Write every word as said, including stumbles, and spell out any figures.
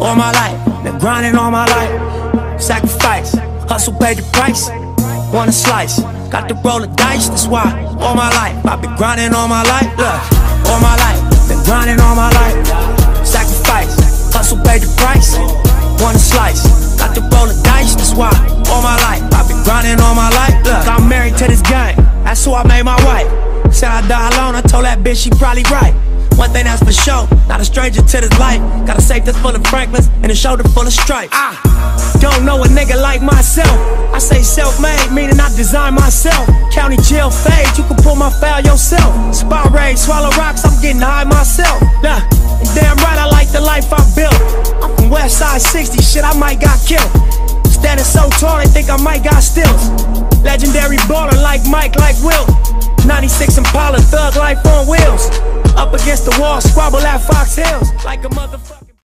all my life, been grinding all my life. Sacrifice, hustle paid the price. Want a slice, got to roll the dice. That's why all my life I've been grinding all my life. Look, all my life, been grinding all my life. Sacrifice, hustle paid the price. Want a slice, got to roll the dice. That's why all my life I've been grinding all my life. Look, I'm married to this game, that's who I made my wife. Said I die alone, I told that bitch she probably right. One thing that's for sure, not a stranger to this life. Got a safe that's full of Franklins and a shoulder full of stripes. I don't know a nigga like myself. I say self-made, meaning I design myself. County jail fade, you can pull my file yourself. Spot raid, swallow rocks, I'm getting high myself. Nah, and damn right I like the life I built. I'm from West Side sixty, shit I might got killed. Standing so tall, they think I might got stills. Legendary baller like Mike, like Wilt. ninety-six Impala, thug life on wheels. Up against the wall, squabble at Fox Hills like a motherfucker.